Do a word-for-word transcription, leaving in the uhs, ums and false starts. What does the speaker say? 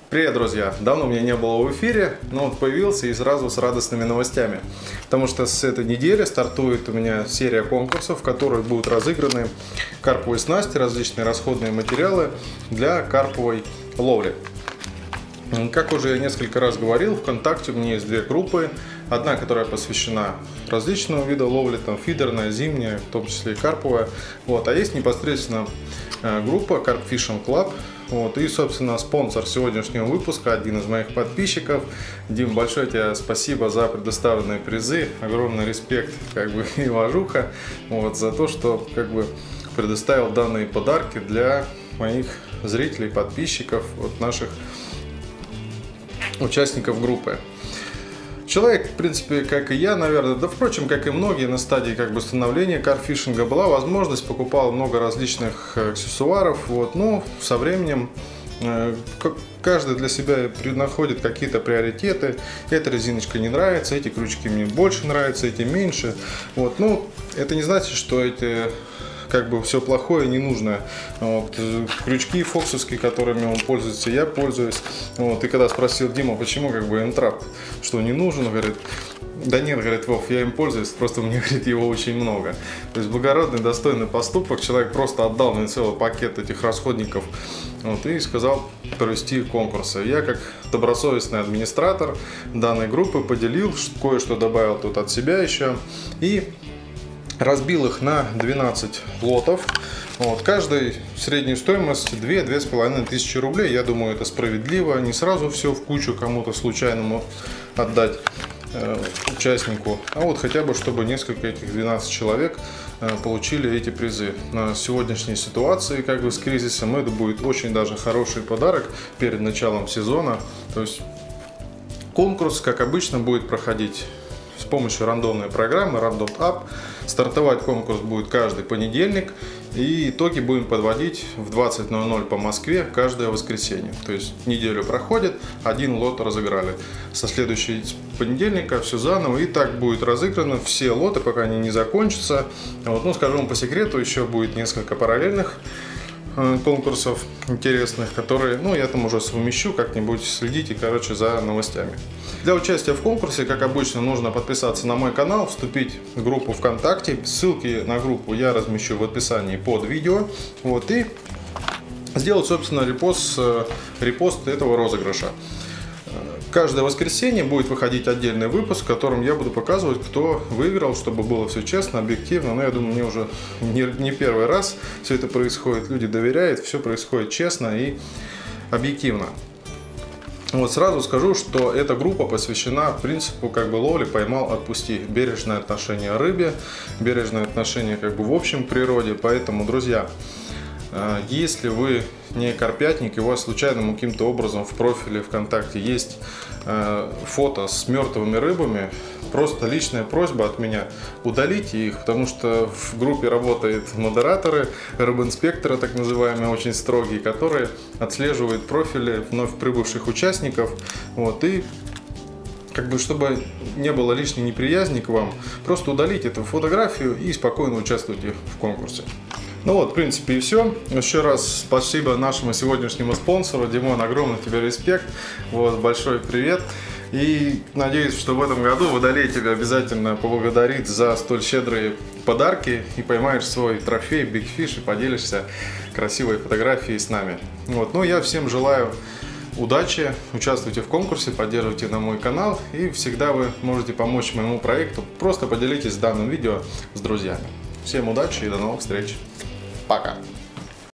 Привет, друзья! Давно меня не было в эфире, но вот появился и сразу с радостными новостями. Потому что с этой недели стартует у меня серия конкурсов, в которых будут разыграны карповые снасти, различные расходные материалы для карповой ловли. Как уже я несколько раз говорил, ВКонтакте у меня есть две группы. Одна, которая посвящена различному виду ловли, там фидерная, зимняя, в том числе и карповая. Вот. А есть непосредственно группа Carp Fishing Club. Вот. И, собственно, спонсор сегодняшнего выпуска, один из моих подписчиков. Дим, большое тебе спасибо за предоставленные призы. Огромный респект, как бы, и уважуха, вот, за то, что, как бы, предоставил данные подарки для моих зрителей, подписчиков, вот, наших участников группы. Человек, в принципе, как и я, наверное, да, впрочем, как и многие, на стадии как бы становления карпфишинга была возможность, покупал много различных аксессуаров, вот, но со временем э, каждый для себя находит какие-то приоритеты. Эта резиночка не нравится, эти крючки мне больше нравятся, эти меньше. Вот, ну, это не значит, что эти как бы все плохое, ненужное. Вот. Крючки фоксовские, которыми он пользуется, я пользуюсь. Вот. И когда спросил Дима, почему как бы энтрап, что не нужен, он говорит, да нет, говорит, Вов, я им пользуюсь, просто мне, говорит, его очень много. То есть благородный, достойный поступок, человек просто отдал мне целый пакет этих расходников, вот, и сказал провести конкурсы. Я, как добросовестный администратор данной группы, поделил, кое-что добавил тут от себя еще, и разбил их на двенадцать лотов. Вот, каждый среднюю стоимость две-две с половиной тысячи рублей. Я думаю, это справедливо. Не сразу все в кучу кому-то случайному отдать э, участнику, а вот хотя бы, чтобы несколько этих двенадцать человек э, получили эти призы. На сегодняшней ситуации, как бы с кризисом, это будет очень даже хороший подарок перед началом сезона. То есть конкурс, как обычно, будет проходить с помощью рандомной программы Random App. Стартовать конкурс будет каждый понедельник, и итоги будем подводить в двадцать ноль ноль по Москве каждое воскресенье. То есть неделю проходит, один лот разыграли. Со следующего понедельника все заново, и так будет разыграно все лоты, пока они не закончатся. Вот, ну, скажу вам по секрету, еще будет несколько параллельных конкурсов интересных, которые, ну, я там уже совмещу, как-нибудь следите, короче, за новостями. Для участия в конкурсе, как обычно, нужно подписаться на мой канал, вступить в группу ВКонтакте. Ссылки на группу я размещу в описании под видео. Вот, и сделать, собственно, репост, репост этого розыгрыша. Каждое воскресенье будет выходить отдельный выпуск, в котором я буду показывать, кто выиграл, чтобы было все честно, объективно. Но я думаю, мне уже не, не первый раз все это происходит. Люди доверяют, все происходит честно и объективно. Вот сразу скажу, что эта группа посвящена принципу как бы ловли «поймал, отпусти». Бережное отношение к рыбе, бережное отношение как бы в общем к природе. Поэтому, друзья, если вы не карпятник, и у вас случайным каким-то образом в профиле ВКонтакте есть э, фото с мертвыми рыбами, просто личная просьба от меня: удалите их, потому что в группе работают модераторы, рыбинспекторы так называемые, очень строгие, которые отслеживают профили вновь прибывших участников. Вот, и как бы, чтобы не было лишней неприязни к вам, просто удалите эту фотографию и спокойно участвуйте в конкурсе. Ну вот, в принципе, и все. Еще раз спасибо нашему сегодняшнему спонсору. Димон, огромный тебе респект. Вот, большой привет. И надеюсь, что в этом году Водолей тебя обязательно поблагодарит за столь щедрые подарки и поймаешь свой трофей Big Fish и поделишься красивой фотографией с нами. Вот, ну, я всем желаю удачи, участвуйте в конкурсе, поддерживайте на мой канал, и всегда вы можете помочь моему проекту. Просто поделитесь данным видео с друзьями. Всем удачи и до новых встреч. Пока!